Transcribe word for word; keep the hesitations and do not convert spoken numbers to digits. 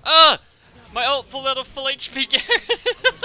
Ah! My ult pulled out of full H P, Garrett!